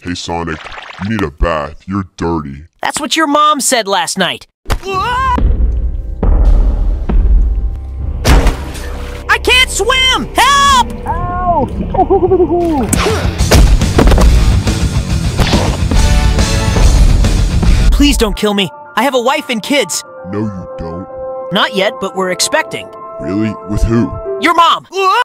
Hey Sonic, you need a bath. You're dirty. That's what your mom said last night. I can't swim! Help! Ow! Please don't kill me. I have a wife and kids. No, you don't. Not yet, but we're expecting. Really? With who? Your mom!